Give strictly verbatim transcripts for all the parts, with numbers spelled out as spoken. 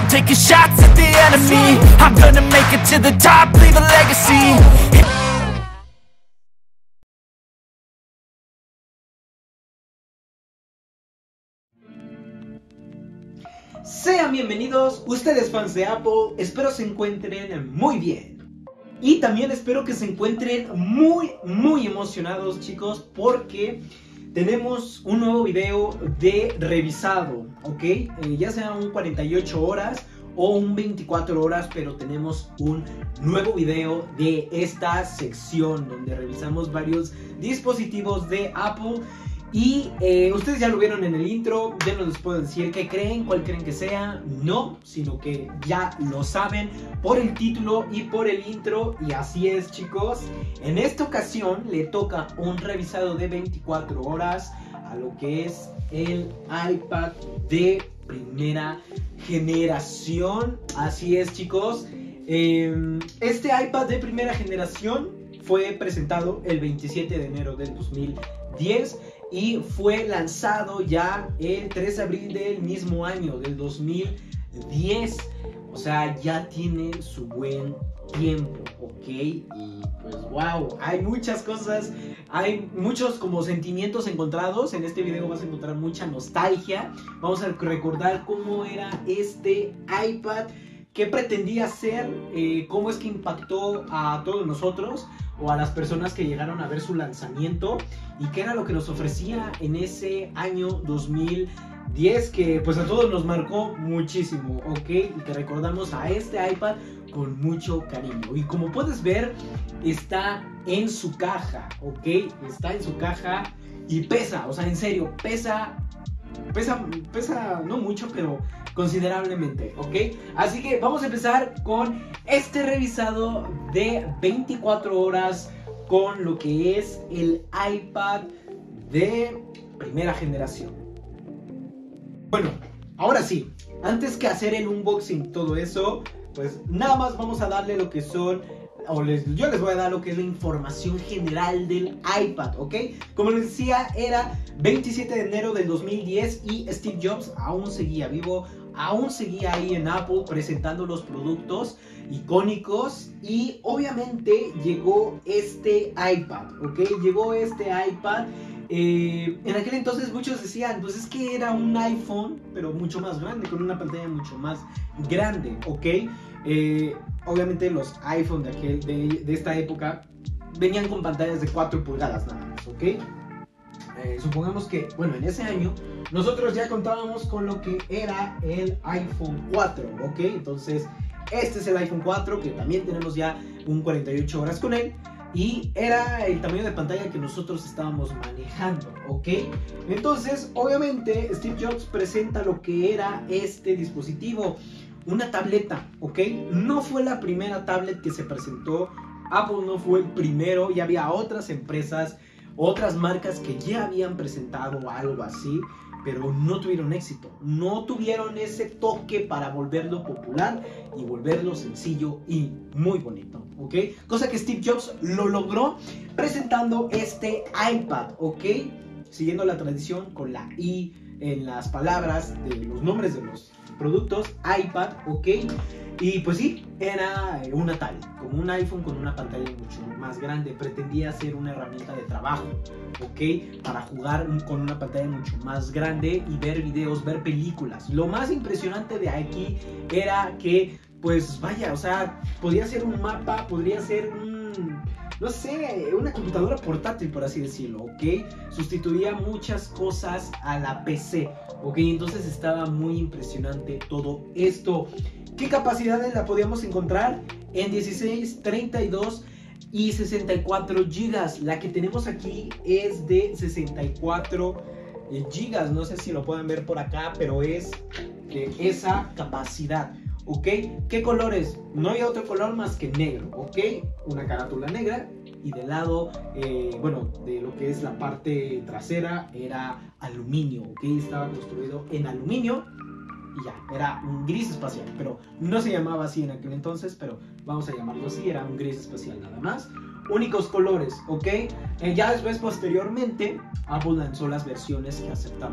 taking shots at the enemy. I'm gonna make it to the top, leave a legacy. Sean bienvenidos, ustedes fans de Apple, espero se encuentren muy bien. Y también espero que se encuentren muy, muy emocionados, chicos, porque tenemos un nuevo video de revisado, ¿ok? Eh, ya sea un cuarenta y ocho horas o un veinticuatro horas, pero tenemos un nuevo video de esta sección donde revisamos varios dispositivos de Apple. Y eh, ustedes ya lo vieron en el intro, ya no les puedo decir qué creen, cuál creen que sea, no, sino que ya lo saben por el título y por el intro. Y así es, chicos, en esta ocasión le toca un revisado de veinticuatro horas a lo que es el iPad de primera generación. Así es, chicos, eh, este iPad de primera generación fue presentado el veintisiete de enero del dos mil diez y fue lanzado ya el tres de abril del mismo año, del dos mil diez. O sea, ya tiene su buen tiempo, ¿ok? Y pues wow, hay muchas cosas, hay muchos como sentimientos encontrados. En este video vas a encontrar mucha nostalgia. Vamos a recordar cómo era este iPad, qué pretendía ser, eh, cómo es que impactó a todos nosotros o a las personas que llegaron a ver su lanzamiento y qué era lo que nos ofrecía en ese año dos mil diez, que pues a todos nos marcó muchísimo, ¿ok? Y que recordamos a este iPad con mucho cariño. Y como puedes ver, está en su caja, ¿ok? Está en su caja y pesa, o sea, en serio, pesa, pesa, pesa no mucho, pero considerablemente, ¿ok? Así que vamos a empezar con este revisado de veinticuatro horas con lo que es el iPad de primera generación. Bueno, ahora sí, antes que hacer el unboxing, todo eso, pues nada más vamos a darle lo que son, o les, yo les voy a dar lo que es la información general del iPad, ¿ok? Como les decía, era veintisiete de enero del dos mil diez y Steve Jobs aún seguía vivo, aún seguía ahí en Apple presentando los productos icónicos y obviamente llegó este iPad, ¿ok? Llegó este iPad. Eh, en aquel entonces muchos decían, pues es que era un iPhone, pero mucho más grande, con una pantalla mucho más grande, ¿ok? Eh, obviamente los iPhone de, aquel, de, de esta época venían con pantallas de cuatro pulgadas nada más, ¿ok? Eh, supongamos que, bueno, en ese año nosotros ya contábamos con lo que era el iPhone cuatro, ¿ok? Entonces este es el iPhone cuatro, que también tenemos ya un cuarenta y ocho horas con él. Y era el tamaño de pantalla que nosotros estábamos manejando, ¿ok? Entonces, obviamente, Steve Jobs presenta lo que era este dispositivo, una tableta, ¿ok? No fue la primera tablet que se presentó, Apple no fue el primero, ya había otras empresas, otras marcas que ya habían presentado algo así, pero no tuvieron éxito, no tuvieron ese toque para volverlo popular y volverlo sencillo y muy bonito, ¿ok? Cosa que Steve Jobs lo logró presentando este iPad, ¿ok? Siguiendo la tradición con la I en las palabras de los nombres de los productos, iPad, ¿ok? Y pues sí, era una tablet, como un iPhone con una pantalla mucho más grande. Pretendía ser una herramienta de trabajo, ¿ok? Para jugar con una pantalla mucho más grande y ver videos, ver películas. Lo más impresionante de aquí era que, pues vaya, o sea, podría ser un mapa, podría ser un, no sé, una computadora portátil, por así decirlo, ¿ok? Sustituía muchas cosas a la P C, ¿ok? Entonces estaba muy impresionante todo esto. ¿Qué capacidades la podíamos encontrar? En dieciséis, treinta y dos y sesenta y cuatro gigas. La que tenemos aquí es de sesenta y cuatro gigas. No sé si lo pueden ver por acá, pero es de esa capacidad, ¿ok? ¿Qué colores? No había otro color más que negro, ¿ok? Una carátula negra y del lado, eh, bueno, de lo que es la parte trasera era aluminio, ¿ok? Estaba construido en aluminio. Y ya, era un gris espacial, pero no se llamaba así en aquel entonces, pero vamos a llamarlo así, era un gris espacial nada más. Únicos colores, ¿ok? Eh, ya después, posteriormente, Apple lanzó las versiones que aceptaban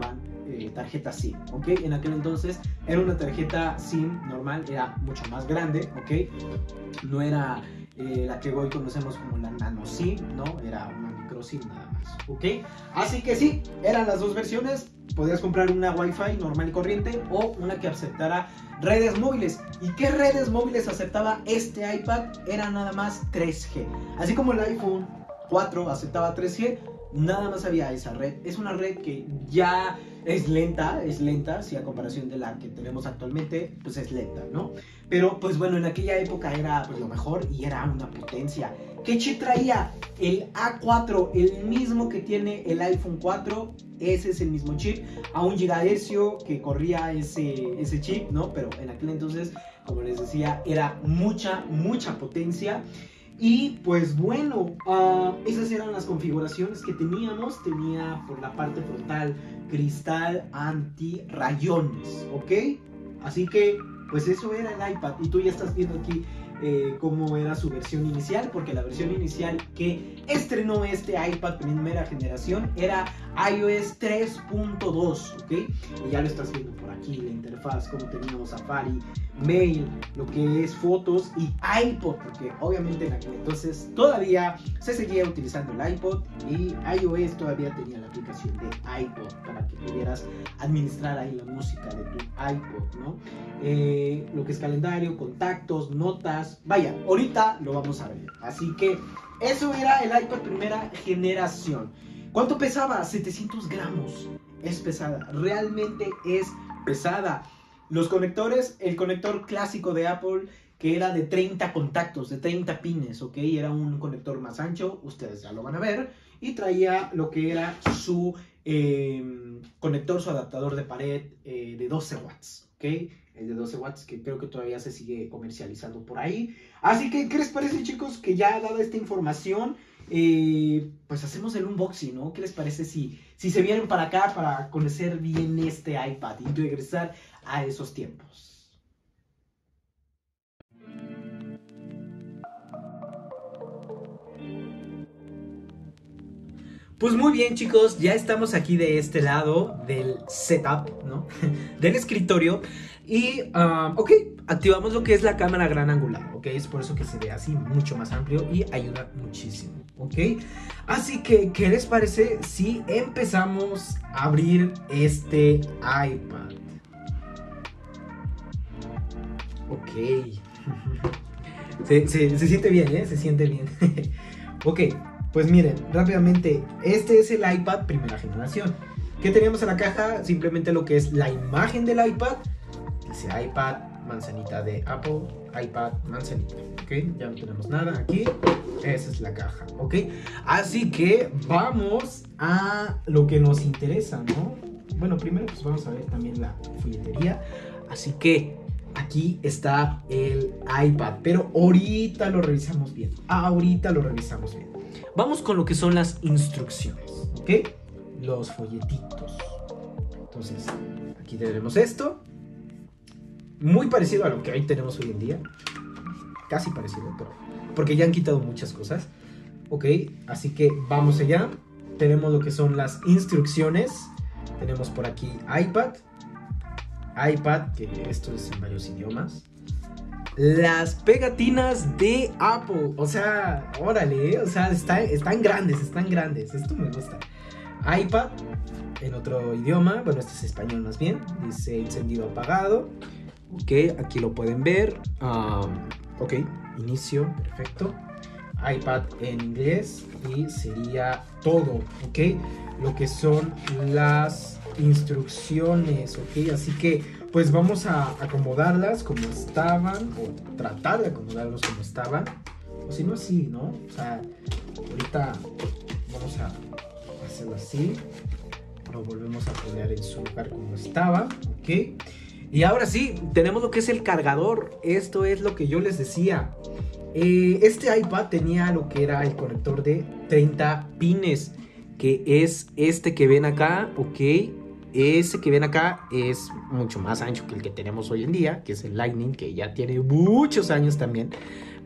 eh, tarjeta SIM, ¿ok? En aquel entonces era una tarjeta SIM normal, era mucho más grande, ¿ok? No era eh, la que hoy conocemos como la nano SIM, ¿no? Era una micro SIM nada más, ¿ok? Así que sí, eran las dos versiones. Podías comprar una Wi-Fi normal y corriente o una que aceptara redes móviles. ¿Y qué redes móviles aceptaba este iPad? Era nada más tres G. Así como el iPhone cuatro aceptaba tres G, nada más había esa red. Es una red que ya es lenta, es lenta, si a comparación de la que tenemos actualmente, pues es lenta, ¿no? Pero pues bueno, en aquella época era pues lo mejor y era una potencia. ¿Qué chip traía? El A cuatro, el mismo que tiene el iPhone cuatro, ese es el mismo chip, a un gigahercio que corría ese, ese chip, ¿no? Pero en aquel entonces, como les decía, era mucha, mucha potencia. Y pues bueno, uh, esas eran las configuraciones que teníamos. Tenía por la parte frontal cristal anti-rayones, ¿ok? Así que pues eso era el iPad. Y tú ya estás viendo aquí eh, cómo era su versión inicial, porque la versión inicial que estrenó este iPad primera generación era iOS tres punto dos, ¿ok? Y ya lo estás viendo por aquí, la interfaz, como teníamos Safari, Mail, lo que es fotos y iPod, porque obviamente en aquel entonces todavía se seguía utilizando el iPod y iOS todavía tenía la aplicación de iPod para que pudieras administrar ahí la música de tu iPod, ¿no? Eh, lo que es calendario, contactos, notas, vaya, ahorita lo vamos a ver. Así que eso era el iPad primera generación. ¿Cuánto pesaba? setecientos gramos. Es pesada, realmente es pesada. Los conectores, el conector clásico de Apple, que era de treinta contactos, de treinta pines, ¿ok? Era un conector más ancho, ustedes ya lo van a ver. Y traía lo que era su eh, conector, su adaptador de pared eh, de doce watts, ¿ok? El de doce watts que creo que todavía se sigue comercializando por ahí. Así que, ¿qué les parece, chicos? Que ya dada esta información, eh, pues hacemos el unboxing, ¿no? ¿Qué les parece si, si se vienen para acá para conocer bien este iPad y regresar a esos tiempos? Pues muy bien, chicos, ya estamos aquí de este lado del setup, ¿no? Del escritorio. Y, um, ok, activamos lo que es la cámara gran angular, ¿ok? Es por eso que se ve así mucho más amplio y ayuda muchísimo, ¿ok? Así que, ¿qué les parece si empezamos a abrir este iPad? Ok. Se, se, se siente bien, ¿eh? Se siente bien. Ok. Pues miren, rápidamente, este es el iPad primera generación. ¿Qué teníamos en la caja? Simplemente lo que es la imagen del iPad. Dice iPad, manzanita de Apple, iPad, manzanita, ¿ok? Ya no tenemos nada aquí. Esa es la caja, ¿ok? Así que vamos a lo que nos interesa, ¿no? Bueno, primero pues vamos a ver también la folletería. Así que aquí está el iPad, pero ahorita lo revisamos bien. Ahorita lo revisamos bien. Vamos con lo que son las instrucciones, ¿ok? Los folletitos. Entonces, aquí tenemos esto. Muy parecido a lo que hoy tenemos hoy en día. Casi parecido, pero porque ya han quitado muchas cosas. Ok, así que vamos allá. Tenemos lo que son las instrucciones. Tenemos por aquí iPad. iPad, que esto es en varios idiomas. Las pegatinas de Apple, o sea, órale, ¿eh? O sea, está, están grandes, están grandes, esto me gusta. iPad, en otro idioma, bueno, este es español más bien, dice encendido apagado, ok, aquí lo pueden ver, um, ok, inicio, perfecto. iPad en inglés y sería todo, ok, lo que son las instrucciones, ok, así que pues vamos a acomodarlas como estaban, o tratar de acomodarlos como estaban, o si no así, ¿no? O sea, ahorita vamos a hacerlo así, lo volvemos a poner en su lugar como estaba, ¿ok? Y ahora sí, tenemos lo que es el cargador. Esto es lo que yo les decía. Eh, este iPad tenía lo que era el conector de treinta pines, que es este que ven acá, ¿ok? Ese que ven acá es mucho más ancho que el que tenemos hoy en día, que es el Lightning, que ya tiene muchos años también.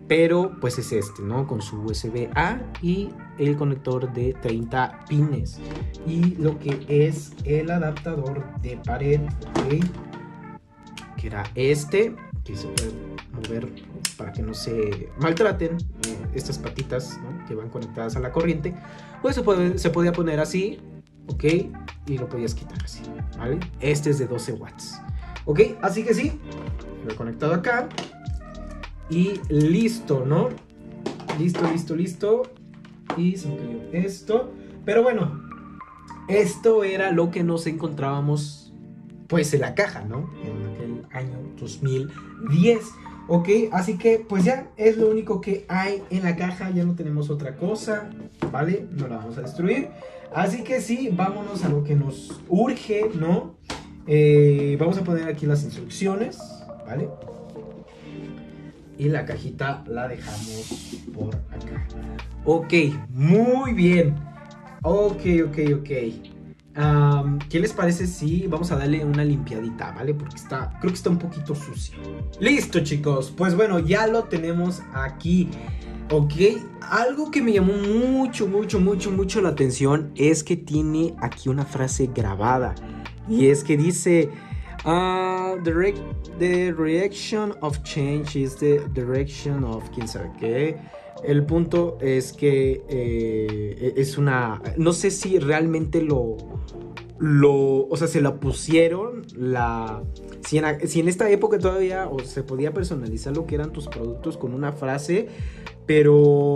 pero pues es este, ¿no? Con su U S B A y el conector de treinta pines. Y lo que es el adaptador de pared, ¿ok? Que era este, que se puede mover para que no se maltraten eh, estas patitas, ¿no? Que van conectadas a la corriente. Pues se, puede, se podía poner así, ¿ok? Y lo podías quitar así, ¿vale? Este es de doce watts, ¿ok? Así que sí, lo he conectado acá. Y listo, ¿no? Listo, listo, listo. Y se me cayó esto. Pero bueno, esto era lo que nos encontrábamos, pues, en la caja, ¿no? En aquel año dos mil diez. Ok, así que pues ya es lo único que hay en la caja. Ya no tenemos otra cosa, ¿vale? No la vamos a destruir. Así que sí, vámonos a lo que nos urge, ¿no? Eh, vamos a poner aquí las instrucciones, ¿vale? Y la cajita la dejamos por acá. Ok, muy bien. Ok, ok, ok. Um, ¿Qué les parece si vamos a darle una limpiadita, ¿vale? Porque está, creo que está un poquito sucio. Listo, chicos. Pues bueno, ya lo tenemos aquí. Ok, algo que me llamó mucho, mucho, mucho, mucho la atención es que tiene aquí una frase grabada. Y es que dice... Uh, the, re the reaction of change is the direction of quién sabe qué. El punto es que eh, es una... No sé si realmente lo... lo o sea, se la pusieron la... Si en, si en esta época todavía o se podía personalizar lo que eran tus productos con una frase, pero...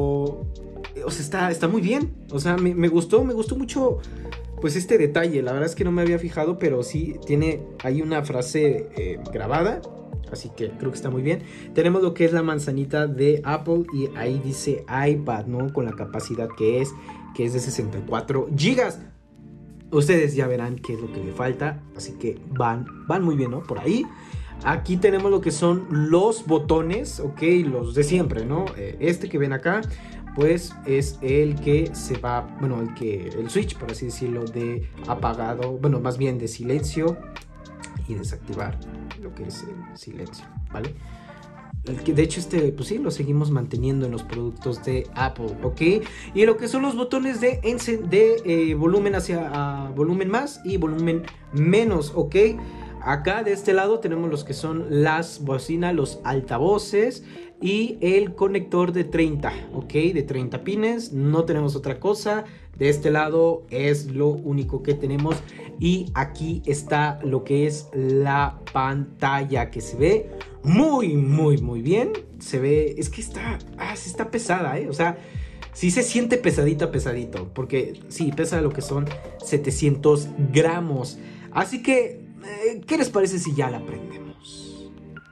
O sea, está, está muy bien. O sea, me, me gustó, me gustó mucho... Pues este detalle, la verdad es que no me había fijado, pero sí tiene ahí una frase eh, grabada, así que creo que está muy bien. Tenemos lo que es la manzanita de Apple y ahí dice iPad, ¿no? Con la capacidad que es, que es de sesenta y cuatro gigas. Ustedes ya verán qué es lo que le falta, así que van, van muy bien, ¿no? Por ahí. Aquí tenemos lo que son los botones, ok, los de siempre, ¿no? Eh, este que ven acá, pues es el que se va, bueno, el que, el switch, por así decirlo, de apagado, bueno, más bien de silencio y desactivar lo que es el silencio, ¿vale? El que, de hecho, este, pues sí, lo seguimos manteniendo en los productos de Apple, ¿ok? Y lo que son los botones de, de eh, volumen hacia uh, volumen más y volumen menos, ¿ok? Acá de este lado tenemos los que son las bocinas, los altavoces y el conector de treinta, ok, de treinta pines. No tenemos otra cosa. De este lado es lo único que tenemos. Y aquí está lo que es la pantalla, que se ve muy, muy, muy bien. Se ve, es que está, ah, sí está pesada, ¿eh? O sea, sí se siente pesadita, pesadito. Porque sí, pesa lo que son setecientos gramos. Así que... ¿qué les parece si ya la prendemos?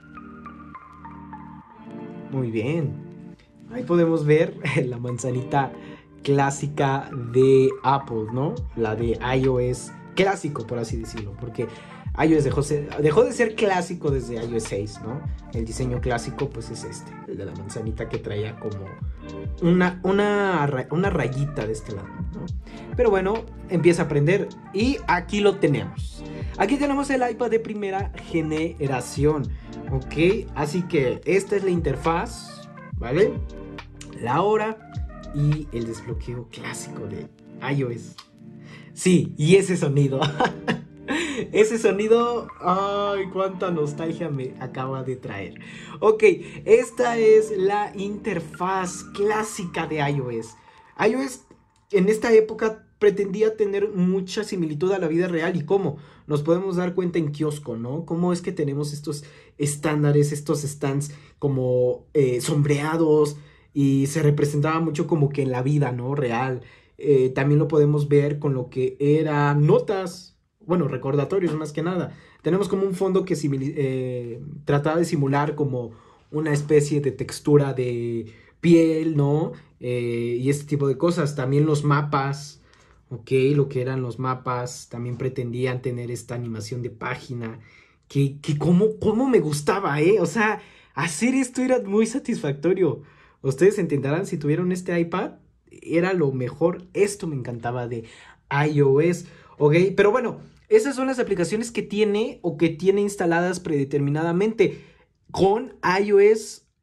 Muy bien. Ahí podemos ver la manzanita clásica de Apple, ¿no? La de iOS clásico, por así decirlo. Porque iOS dejó, dejó de ser clásico desde iOS seis, ¿no? El diseño clásico, pues es este. El de la manzanita que traía como una, una, una rayita de este lado, ¿no? Pero bueno, empieza a prender. Y aquí lo tenemos. Aquí tenemos el iPad de primera generación, ok, así que esta es la interfaz, ¿vale? La hora y el desbloqueo clásico de iOS. Sí, y ese sonido, ese sonido, ay, cuánta nostalgia me acaba de traer. Ok, esta es la interfaz clásica de iOS. iOS en esta época pretendía tener mucha similitud a la vida real. ¿Y cómo? Nos podemos dar cuenta en kiosco, ¿no? Cómo es que tenemos estos estándares, estos stands como eh, sombreados, y se representaba mucho como que en la vida, ¿no? Real. Eh, también lo podemos ver con lo que eran notas, bueno, recordatorios más que nada. Tenemos como un fondo que eh, trataba de simular como una especie de textura de piel, ¿no? Eh, y este tipo de cosas. También los mapas. Ok, lo que eran los mapas, también pretendían tener esta animación de página, que, que como, como me gustaba, ¿eh? O sea, hacer esto era muy satisfactorio. Ustedes entenderán, si tuvieron este iPad, era lo mejor. Esto me encantaba de iOS, ok, pero bueno, esas son las aplicaciones que tiene o que tiene instaladas predeterminadamente. Con iOS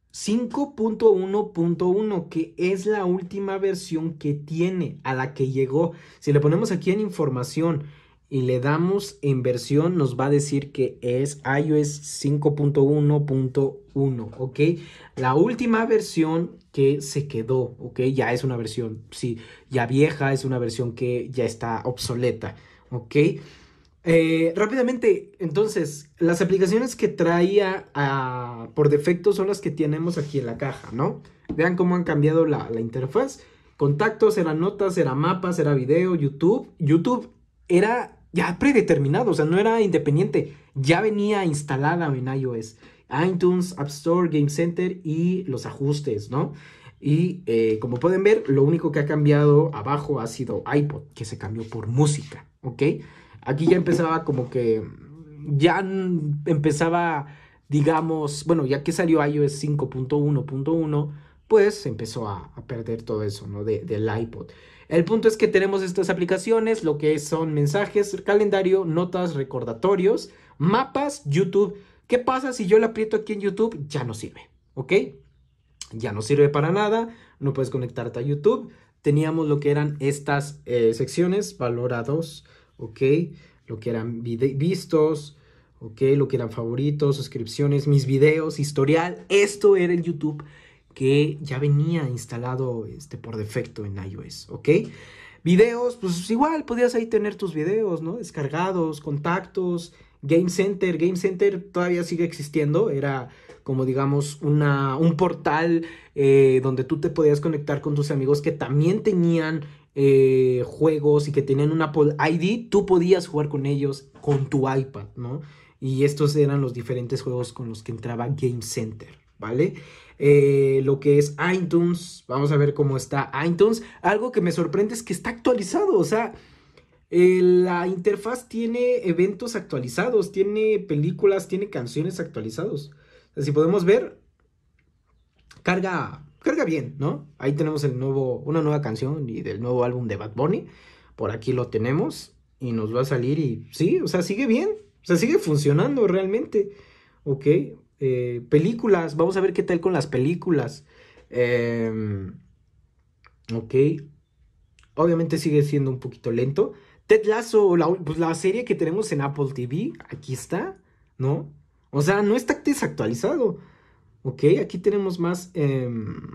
cinco punto uno punto uno, que es la última versión que tiene, a la que llegó. Si le ponemos aquí en información y le damos en versión, nos va a decir que es iOS cinco punto uno punto uno, ¿ok? La última versión que se quedó, ¿ok? Ya es una versión, sí, ya vieja, es una versión que ya está obsoleta, ¿ok? Eh, rápidamente, entonces, las aplicaciones que traía uh, por defecto son las que tenemos aquí en la caja, ¿no? Vean cómo han cambiado la, la interfaz. Contactos, era notas, era mapas, era video, YouTube. YouTube era ya predeterminado, o sea, no era independiente. Ya venía instalada en iOS. iTunes, App Store, Game Center y los ajustes, ¿no? Y eh, como pueden ver, lo único que ha cambiado abajo ha sido iPod, que se cambió por música, ¿ok? Aquí ya empezaba como que, ya empezaba, digamos, bueno, ya que salió iOS cinco punto uno punto uno, pues empezó a, a perder todo eso, ¿no? De, del iPod. El punto es que tenemos estas aplicaciones, lo que son mensajes, calendario, notas, recordatorios, mapas, YouTube. ¿Qué pasa si yo le aprieto aquí en YouTube? Ya no sirve, ¿ok? Ya no sirve para nada, no puedes conectarte a YouTube. Teníamos lo que eran estas eh, secciones, valorados, ok, lo que eran vistos, ok, lo que eran favoritos, suscripciones, mis videos, historial. Esto era el YouTube que ya venía instalado este, por defecto en iOS, ok. Videos, pues igual podías ahí tener tus videos, ¿no? Descargados, contactos, Game Center. Game Center todavía sigue existiendo, era como digamos una, un portal eh, donde tú te podías conectar con tus amigos que también tenían eh, juegos y que tenían un Apple I D. Tú podías jugar con ellos con tu iPad, ¿no? Y estos eran los diferentes juegos con los que entraba Game Center, ¿vale? Eh, lo que es iTunes, vamos a ver cómo está iTunes. Algo que me sorprende es que está actualizado, o sea, eh, la interfaz tiene eventos actualizados, tiene películas, tiene canciones actualizados. O sea, si podemos ver, carga, carga bien, ¿no? Ahí tenemos el nuevo, una nueva canción y del nuevo álbum de Bad Bunny. Por aquí lo tenemos y nos va a salir y sí, o sea, sigue bien, o sea, sigue funcionando realmente, ok. Eh, películas, vamos a ver qué tal con las películas. Eh, ok, obviamente sigue siendo un poquito lento. Ted Lasso, la, pues la serie que tenemos en Apple T V, aquí está, ¿no? O sea, no está desactualizado. Ok, aquí tenemos más, eh,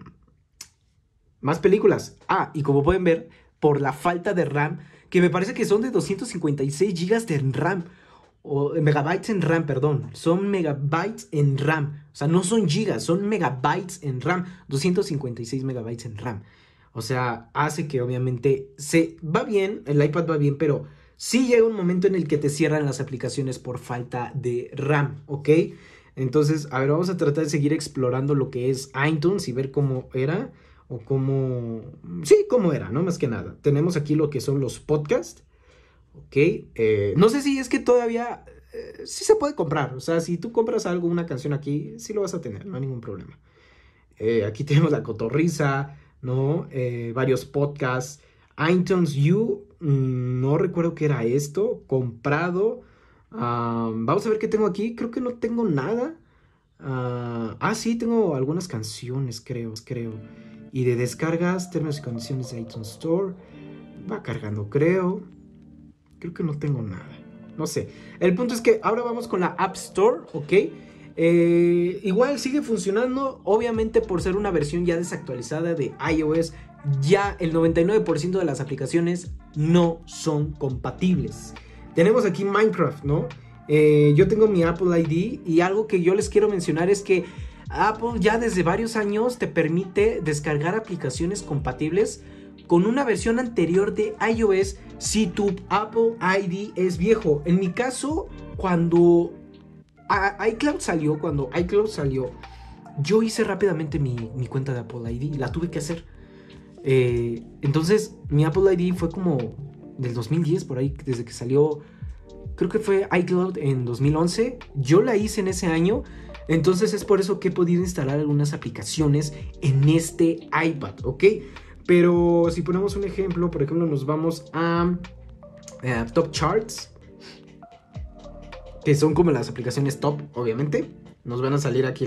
más películas. Ah, y como pueden ver, por la falta de RAM, que me parece que son de doscientos cincuenta y seis gigas de RAM. O megabytes en RAM, perdón. Son megabytes en RAM. O sea, no son gigas, son megabytes en RAM. doscientos cincuenta y seis megabytes en RAM. O sea, hace que obviamente se va bien, el iPad va bien, pero sí llega un momento en el que te cierran las aplicaciones por falta de RAM, ¿ok? Entonces, a ver, vamos a tratar de seguir explorando lo que es iTunes y ver cómo era o cómo... Sí, cómo era, ¿no? Más que nada. Tenemos aquí lo que son los podcasts. Ok, eh, no sé si es que todavía eh, sí se puede comprar. O sea, si tú compras algo, una canción aquí, sí lo vas a tener, no hay ningún problema. Eh, aquí tenemos La Cotorrisa, ¿no? Eh, varios podcasts. iTunes U, mmm, no recuerdo qué era esto. Comprado. Um, vamos a ver qué tengo aquí. Creo que no tengo nada. Uh, ah, sí, tengo algunas canciones, creo, creo. Y de descargas, términos y condiciones de iTunes Store. Va cargando, creo. Creo que no tengo nada. No sé. El punto es que ahora vamos con la App Store, ¿ok? Eh, igual sigue funcionando. Obviamente por ser una versión ya desactualizada de iOS, ya el noventa y nueve por ciento de las aplicaciones no son compatibles. Tenemos aquí Minecraft, ¿no? Eh, yo tengo mi Apple I D y algo que yo les quiero mencionar es que Apple ya desde varios años te permite descargar aplicaciones compatibles con una versión anterior de iOS si tu Apple I D es viejo. En mi caso, cuando iCloud salió, cuando iCloud salió, yo hice rápidamente mi, mi cuenta de Apple I D, la tuve que hacer. Eh, entonces, mi Apple I D fue como del dos mil diez, por ahí, desde que salió, creo que fue iCloud en dos mil once. Yo la hice en ese año, entonces es por eso que he podido instalar algunas aplicaciones en este iPad, ¿ok? Pero si ponemos un ejemplo, por ejemplo, nos vamos a, a Top Charts, que son como las aplicaciones top, obviamente. Nos van a salir aquí las,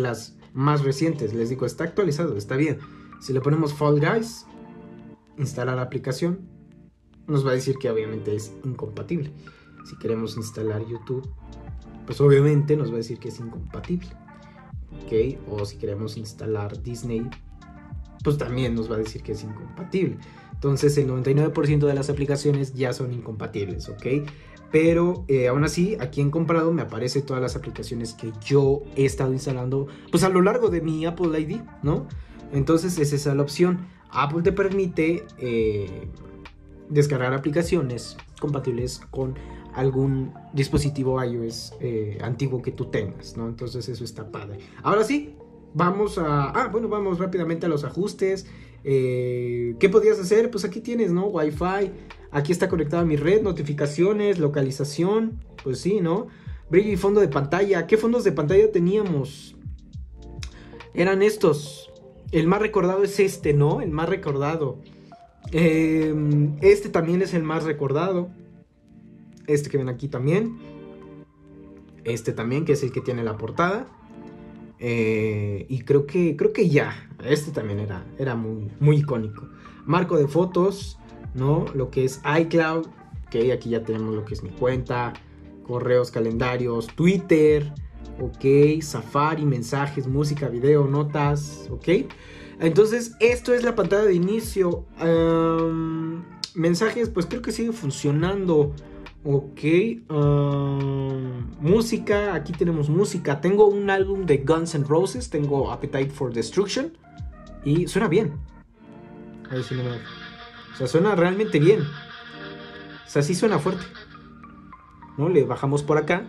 más recientes. Les digo, está actualizado, está bien. Si le ponemos Fall Guys, instalar aplicación, nos va a decir que obviamente es incompatible. Si queremos instalar YouTube, pues obviamente nos va a decir que es incompatible. ¿Ok? O si queremos instalar Disney, pues también nos va a decir que es incompatible. Entonces el noventa y nueve por ciento de las aplicaciones ya son incompatibles, ¿ok? Pero eh, aún así, aquí en comprado me aparecen todas las aplicaciones que yo he estado instalando, pues a lo largo de mi Apple I D, ¿no? Entonces es esa la opción. Apple te permite eh, descargar aplicaciones compatibles con algún dispositivo iOS eh, antiguo que tú tengas, ¿no? Entonces eso está padre. Ahora sí, vamos a... Ah, bueno, vamos rápidamente a los ajustes. Eh, ¿Qué podías hacer? Pues aquí tienes, ¿no? Wi-Fi. Aquí está conectada mi red, notificaciones, localización. Pues sí, ¿no? Brillo y fondo de pantalla. ¿Qué fondos de pantalla teníamos? Eran estos. El más recordado es este, ¿no? El más recordado. Eh, este también es el más recordado. Este que ven aquí también. Este también, que es el que tiene la portada. Eh, y creo que creo que ya. Este también era, era muy, muy icónico. Marco de fotos, ¿no? Lo que es iCloud. Ok, aquí ya tenemos lo que es mi cuenta. Correos, calendarios, Twitter. Ok, Safari, mensajes, música, video, notas. Ok. Entonces, esto es la pantalla de inicio. Um, mensajes, pues creo que sigue funcionando. Ok, um, música, aquí tenemos música. Tengo un álbum de Guns N' Roses, tengo Appetite for Destruction. Y suena bien. A ver si no me... O sea, suena realmente bien. O sea, sí suena fuerte, ¿no? Le bajamos por acá.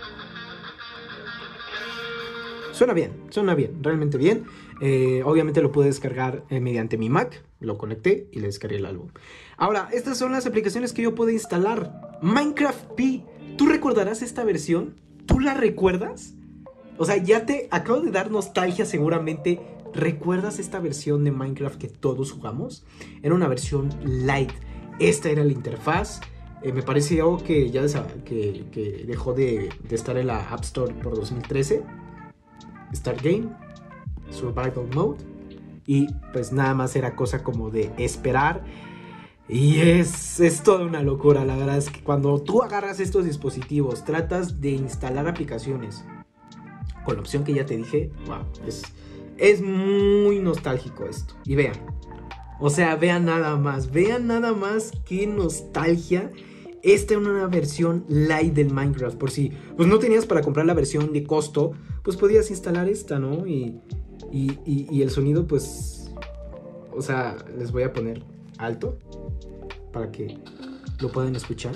Suena bien, suena bien, realmente bien. Eh, obviamente lo pude descargar eh, mediante mi Mac. Lo conecté y le descargué el álbum. Ahora, estas son las aplicaciones que yo puedo instalar. Minecraft P. ¿Tú recordarás esta versión? ¿Tú la recuerdas? O sea, ya te acabo de dar nostalgia seguramente. ¿Recuerdas esta versión de Minecraft que todos jugamos? Era una versión light. Esta era la interfaz. Eh, me parece algo que ya que, que dejó de, de estar en la App Store por dos mil trece. Start Game, Survival Mode, y pues nada más era cosa como de esperar. Y es, es toda una locura. La verdad es que cuando tú agarras estos dispositivos, tratas de instalar aplicaciones con la opción que ya te dije, wow, es, es muy nostálgico esto. Y vean, o sea, vean nada más, vean nada más qué nostalgia. Esta es una versión light del Minecraft. Por si pues no tenías para comprar la versión de costo, pues podías instalar esta, ¿no? Y, y, y, y el sonido, pues... O sea, les voy a poner alto para que lo puedan escuchar.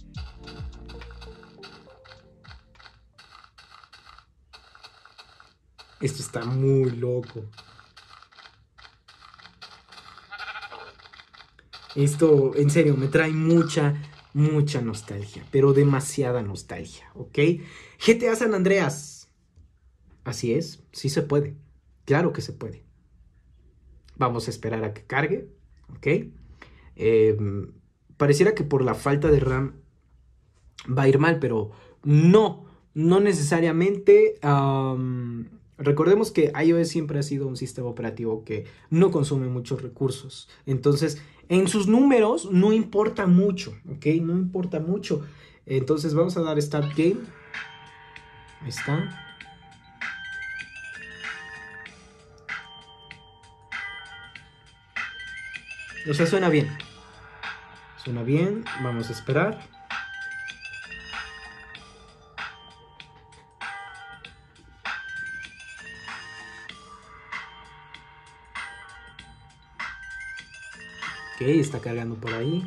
Esto está muy loco. Esto, en serio, me trae mucha... mucha nostalgia, pero demasiada nostalgia, ¿ok? G T A San Andreas. Así es, sí se puede. Claro que se puede. Vamos a esperar a que cargue, ¿ok? Eh, pareciera que por la falta de RAM va a ir mal, pero no, no necesariamente. Um, recordemos que iOS siempre ha sido un sistema operativo que no consume muchos recursos. Entonces, en sus números no importa mucho, ¿ok? No importa mucho. Entonces vamos a dar Start Game. Ahí está. O sea, suena bien. Suena bien. Vamos a esperar. Ok, está cargando por ahí.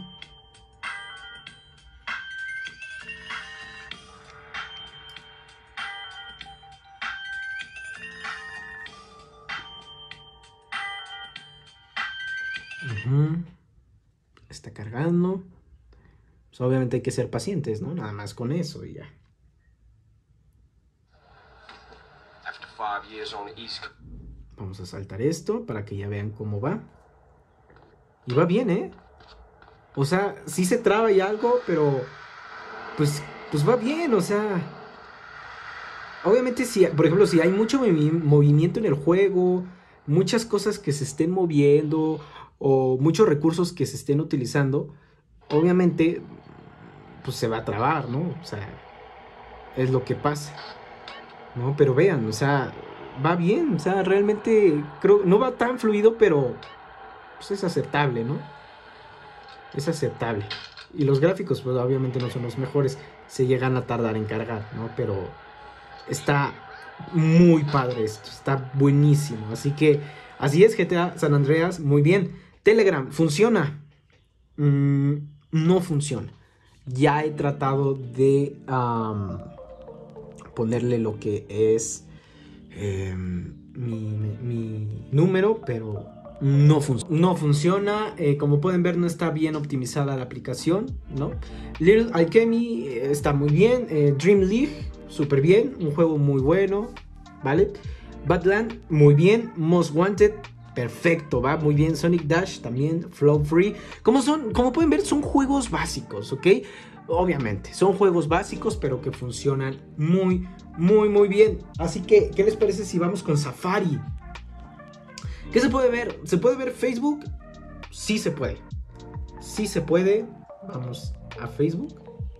Uh-huh. Está cargando. Pues obviamente hay que ser pacientes, ¿no? Nada más con eso y ya. Vamos a saltar esto para que ya vean cómo va. Y va bien, ¿eh? O sea, sí se traba y algo, pero... Pues, pues va bien, o sea... obviamente, si, por ejemplo, si hay mucho movi- movimiento en el juego, muchas cosas que se estén moviendo o muchos recursos que se estén utilizando, obviamente, pues se va a trabar, ¿no? O sea, es lo que pasa, ¿no? Pero vean, o sea, va bien, o sea, realmente creo, no va tan fluido, pero pues es aceptable, ¿no? Es aceptable. Y los gráficos, pues obviamente no son los mejores, se llegan a tardar en cargar, ¿no? Pero está muy padre esto, está buenísimo. Así que, así es, G T A San Andreas, muy bien. Telegram, ¿funciona? Mm, no funciona. Ya he tratado de um, ponerle lo que es eh, mi, mi, mi número, pero no, fun no funciona. Eh, como pueden ver, no está bien optimizada la aplicación, ¿no? Little Alchemy eh, está muy bien. Eh, Dream League, súper bien. Un juego muy bueno, ¿vale? Badland, muy bien. Most Wanted, perfecto, va muy bien. Sonic Dash también, Flow Free. Como, son, como pueden ver, son juegos básicos, ¿ok? Obviamente, son juegos básicos, pero que funcionan muy, muy, muy bien. Así que, ¿qué les parece si vamos con Safari? ¿Qué se puede ver? ¿Se puede ver Facebook? Sí se puede. Sí se puede. Vamos a Facebook.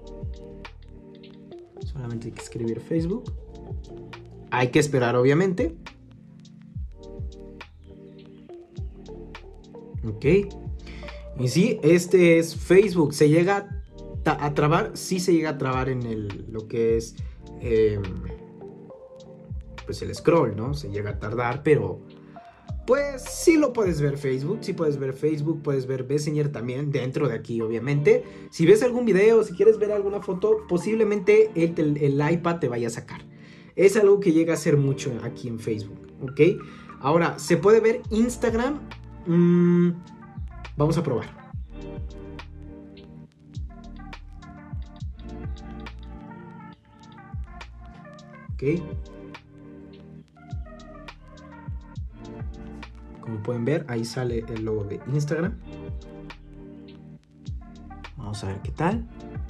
Solamente hay que escribir Facebook. Hay que esperar, obviamente. Ok. Y sí, este es Facebook. ¿Se llega a, a trabar? Sí se llega a trabar en el, lo que es eh, pues el scroll, ¿no? Se llega a tardar, pero pues sí lo puedes ver Facebook. Sí puedes ver Facebook, puedes ver Messenger también dentro de aquí, obviamente. Si ves algún video, si quieres ver alguna foto, posiblemente el, el, el iPad te vaya a sacar. Es algo que llega a ser mucho aquí en Facebook, ¿ok? Ahora, ¿se puede ver Instagram? Mm, vamos a probar. Ok. Como pueden ver, ahí sale el logo de Instagram. Vamos a ver qué tal.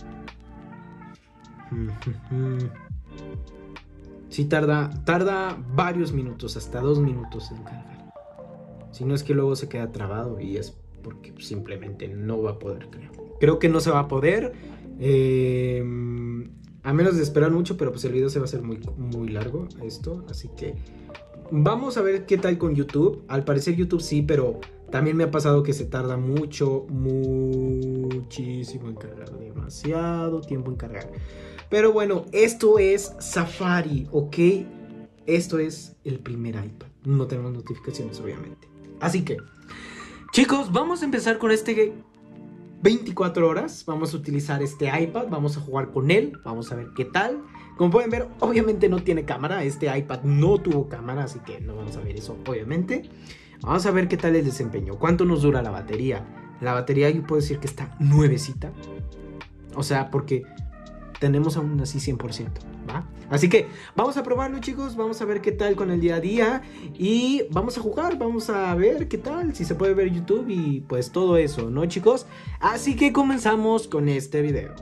Sí, tarda, tarda varios minutos, hasta dos minutos en cargar. Si no es que luego se queda trabado y es porque simplemente no va a poder, creo. Creo que no se va a poder. Eh, a menos de esperar mucho, pero pues el video se va a hacer muy, muy largo esto. Así que vamos a ver qué tal con YouTube. Al parecer YouTube sí, pero también me ha pasado que se tarda mucho, muchísimo en cargar. Demasiado tiempo en cargar. Pero bueno, esto es Safari, ¿ok? Esto es el primer iPad. No tenemos notificaciones, obviamente. Así que, chicos, vamos a empezar con este veinticuatro horas. Vamos a utilizar este iPad, vamos a jugar con él. Vamos a ver qué tal. Como pueden ver, obviamente no tiene cámara. Este iPad no tuvo cámara, así que no vamos a ver eso, obviamente. Vamos a ver qué tal el desempeño. ¿Cuánto nos dura la batería? La batería yo puedo decir que está nuevecita. O sea, porque tenemos aún así cien por ciento, ¿va? Así que vamos a probarlo, chicos. Vamos a ver qué tal con el día a día. Y vamos a jugar, vamos a ver qué tal, si se puede ver YouTube y pues todo eso, ¿no, chicos? Así que comenzamos con este video.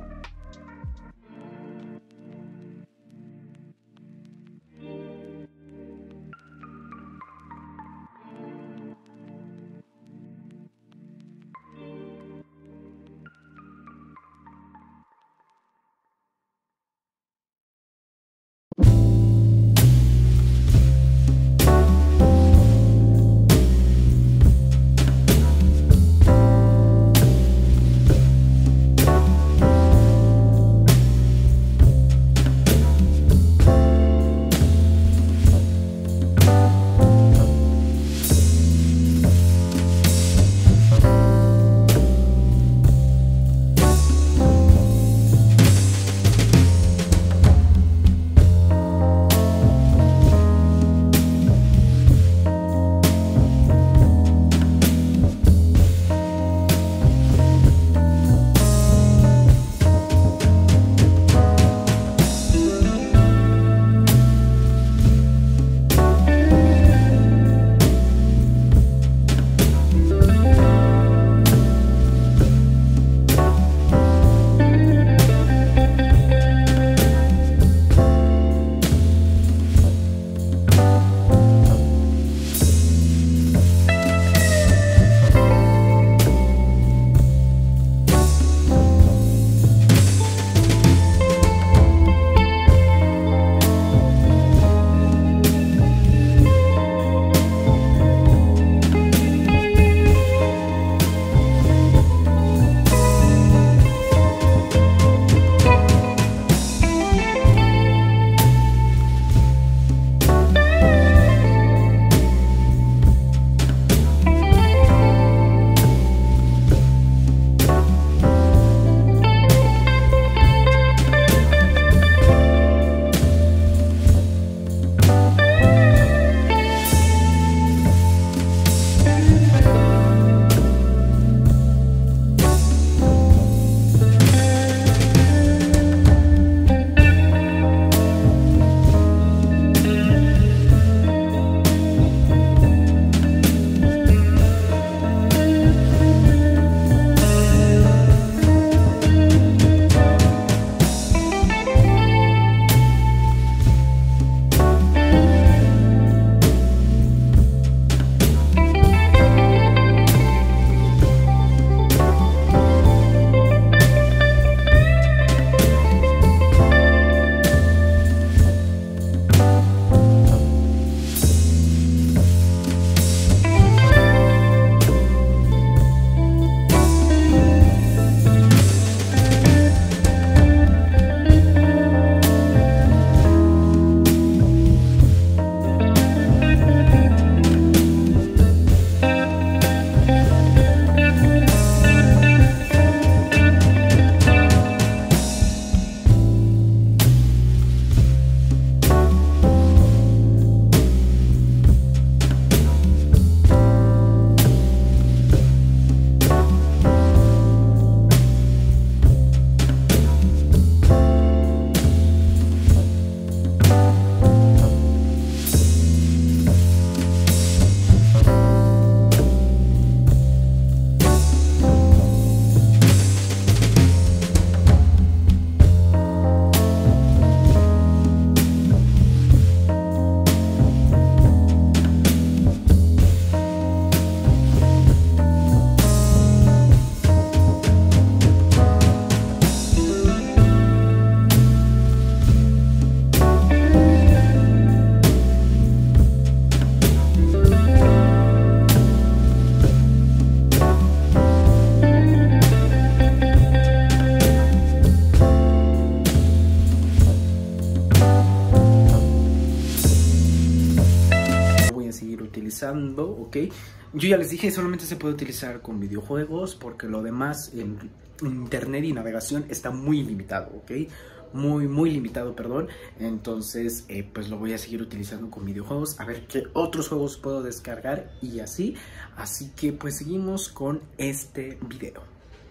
utilizando, ¿ok? Yo ya les dije, solamente se puede utilizar con videojuegos porque lo demás en internet y navegación está muy limitado, ¿ok? Muy, muy limitado, perdón. Entonces, eh, pues lo voy a seguir utilizando con videojuegos. A ver qué otros juegos puedo descargar y así. Así que pues seguimos con este video.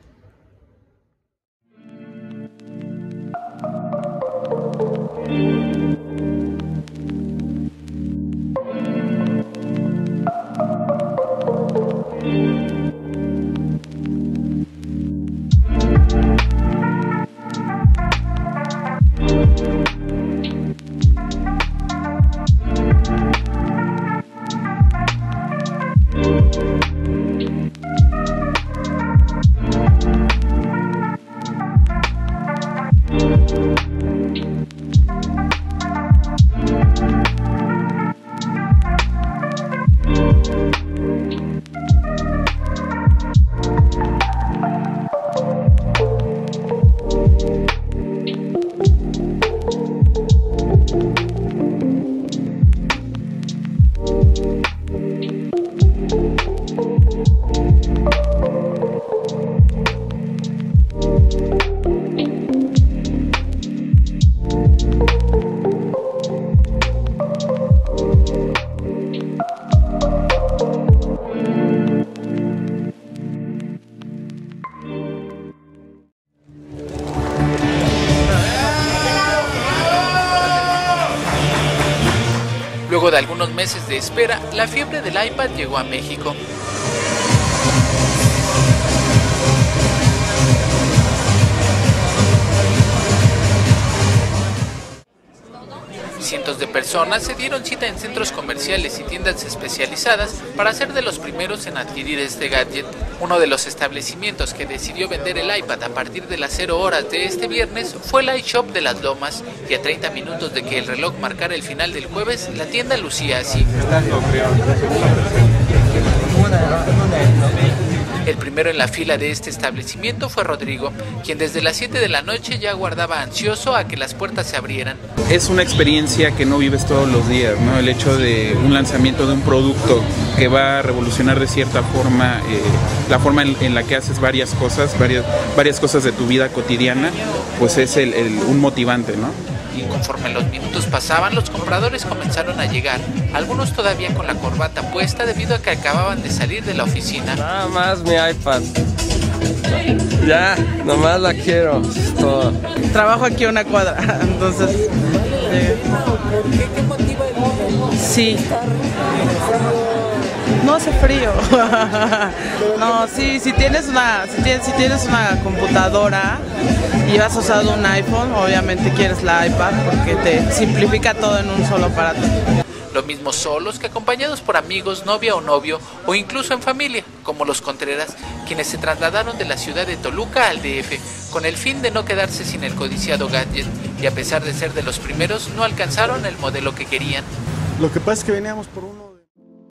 Luego de algunos meses de espera, la fiebre del iPad llegó a México. Cientos de personas se dieron cita en centros comerciales y tiendas especializadas para ser de los primeros en adquirir este gadget. Uno de los establecimientos que decidió vender el iPad a partir de las cero horas de este viernes fue el iShop de Las Lomas, y a treinta minutos de que el reloj marcara el final del jueves, la tienda lucía así. El primero en la fila de este establecimiento fue Rodrigo, quien desde las siete de la noche ya aguardaba ansioso a que las puertas se abrieran. Es una experiencia que no vives todos los días, ¿no? El hecho de un lanzamiento de un producto que va a revolucionar de cierta forma eh, la forma en, en la que haces varias cosas, varias, varias cosas de tu vida cotidiana, pues es el, el, un motivante, ¿no? Y conforme los minutos pasaban, los compradores comenzaron a llegar, algunos todavía con la corbata puesta debido a que acababan de salir de la oficina. Nada más mi iPad. Ya, nomás la quiero, es todo. Trabajo aquí a una cuadra, entonces... Eh, ¿Qué, qué motiva el sí. No hace frío. No, sí, si tienes una, si tienes, si tienes una computadora y has usado un iPhone, obviamente quieres la iPad porque te simplifica todo en un solo aparato. Lo mismo solos que acompañados por amigos, novia o novio, o incluso en familia, como los Contreras, quienes se trasladaron de la ciudad de Toluca al D F, con el fin de no quedarse sin el codiciado gadget, y a pesar de ser de los primeros, no alcanzaron el modelo que querían. Lo que pasa es que veníamos por uno de...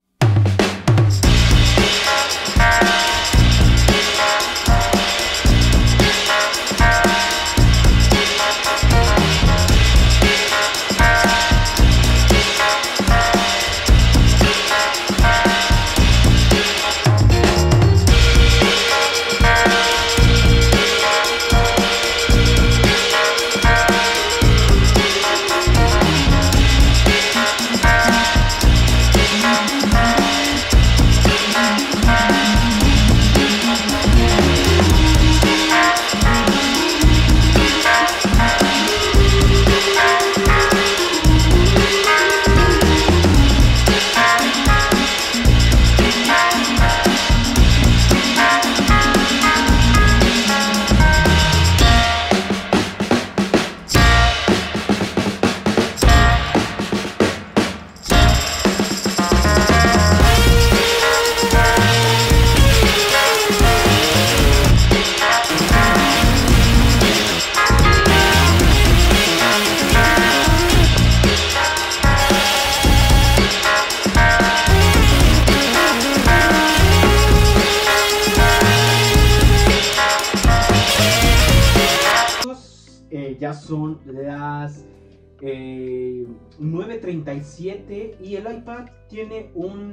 Ya son las eh, nueve treinta y siete y el iPad tiene un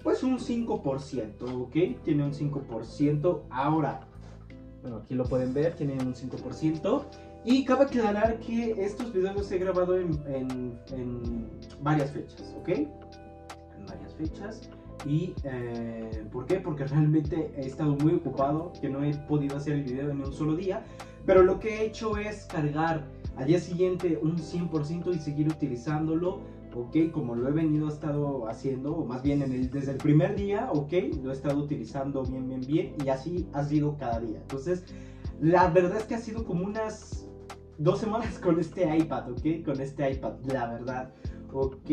pues un cinco por ciento, ¿ok? Tiene un cinco por ciento ahora. Bueno, aquí lo pueden ver, tiene un cinco por ciento. Y cabe aclarar que estos videos los he grabado en, en, en varias fechas, ¿ok? En varias fechas. ¿Y eh, por qué? Porque realmente he estado muy ocupado, que no he podido hacer el video en un solo día. Pero lo que he hecho es cargar al día siguiente un cien por ciento y seguir utilizándolo, ¿ok? Como lo he venido estado haciendo, o más bien en el, desde el primer día, ¿ok? Lo he estado utilizando bien, bien, bien, y así ha sido cada día. Entonces, la verdad es que ha sido como unas dos semanas con este iPad, ¿ok? Con este iPad, la verdad, ¿ok?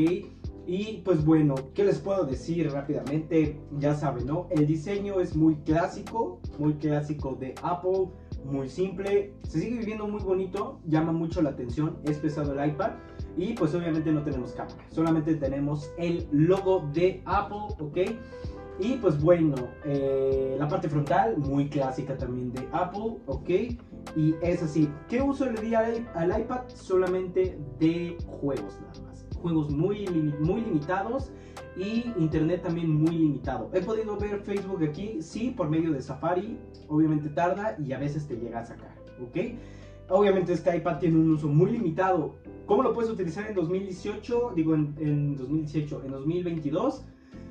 Y pues bueno, ¿qué les puedo decir rápidamente? Ya saben, ¿no? El diseño es muy clásico, muy clásico de Apple, muy simple, se sigue viviendo muy bonito, llama mucho la atención, es pesado el iPad y pues obviamente no tenemos cámara, solamente tenemos el logo de Apple, ¿ok? Y pues bueno, eh, la parte frontal, muy clásica también de Apple, ¿ok? Y es así, ¿qué uso le di al, al iPad? Solamente de juegos nada más, juegos muy, muy limitados y internet también muy limitado. He podido ver Facebook aquí, sí, por medio de Safari, obviamente tarda y a veces te llega a sacar, ¿ok? Obviamente este iPad tiene un uso muy limitado. ¿Cómo lo puedes utilizar en dos mil dieciocho? Digo, en, en dos mil dieciocho, en dos mil veintidós.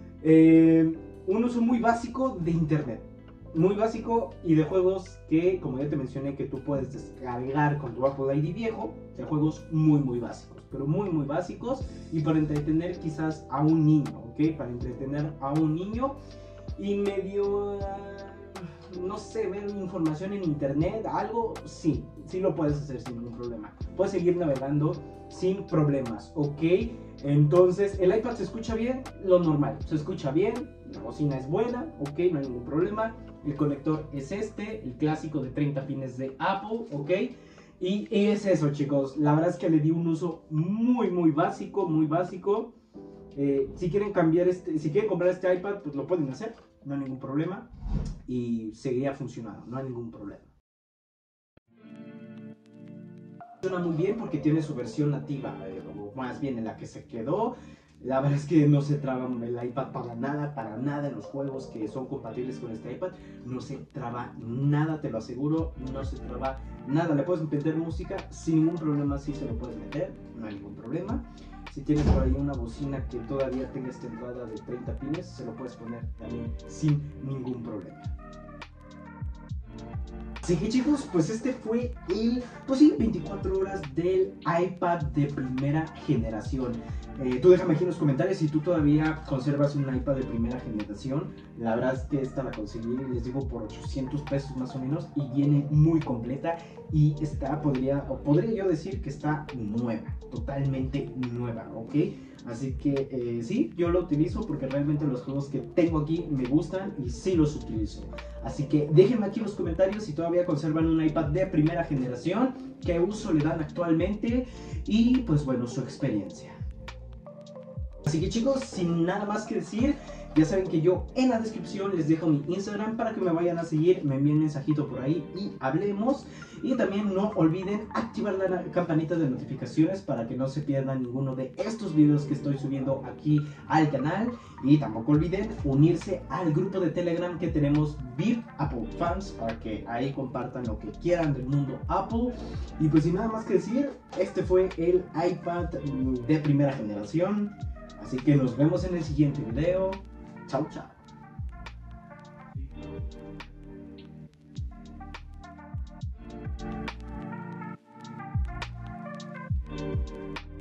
Eh, un uso muy básico de internet, muy básico, y de juegos que, como ya te mencioné, que tú puedes descargar con tu Apple I D viejo, de juegos muy muy básicos, pero muy muy básicos, y para entretener quizás a un niño, ¿ok? Para entretener a un niño y medio, uh, no sé, ver información en internet, algo, sí, sí lo puedes hacer sin ningún problema. Puedes seguir navegando sin problemas, ¿ok? Entonces, el iPad se escucha bien, lo normal, se escucha bien, la bocina es buena, ok, no hay ningún problema. El conector es este, el clásico de treinta pines de Apple, ok. Y es eso, chicos, la verdad es que le di un uso muy, muy básico, muy básico. Eh, si quieren cambiar este, si quieren comprar este iPad, pues lo pueden hacer, no hay ningún problema. Y seguiría funcionando, no hay ningún problema. Funciona muy bien porque tiene su versión nativa, eh, o más bien en la que se quedó. La verdad es que no se traba el iPad para nada, para nada en los juegos que son compatibles con este iPad. No se traba nada, te lo aseguro, no se traba nada. Le puedes meter música sin ningún problema, sí se lo puedes meter, no hay ningún problema. Si tienes por ahí una bocina que todavía tenga esta entrada de treinta pines, se lo puedes poner también sin ningún problema. Así que chicos, pues este fue el, pues sí, veinticuatro horas del iPad de primera generación. Eh, tú déjame aquí en los comentarios si tú todavía conservas un iPad de primera generación. La verdad es que esta la conseguí, les digo, por ochocientos pesos más o menos, y viene muy completa y está, podría, o podría yo decir que está nueva, totalmente nueva, ¿ok? Así que eh, sí, yo lo utilizo porque realmente los juegos que tengo aquí me gustan y sí los utilizo. Así que déjenme aquí en los comentarios si todavía conservan un iPad de primera generación, qué uso le dan actualmente y pues bueno, su experiencia. Así que chicos, sin nada más que decir, ya saben que yo en la descripción les dejo mi Instagram para que me vayan a seguir, me envíen mensajito por ahí y hablemos. Y también no olviden activar la campanita de notificaciones para que no se pierdan ninguno de estos videos que estoy subiendo aquí al canal. Y tampoco olviden unirse al grupo de Telegram que tenemos V I P Apple Fans para que ahí compartan lo que quieran del mundo Apple. Y pues sin nada más que decir, este fue el iPad de primera generación. Así que nos vemos en el siguiente video. Chao, chao. Thank you.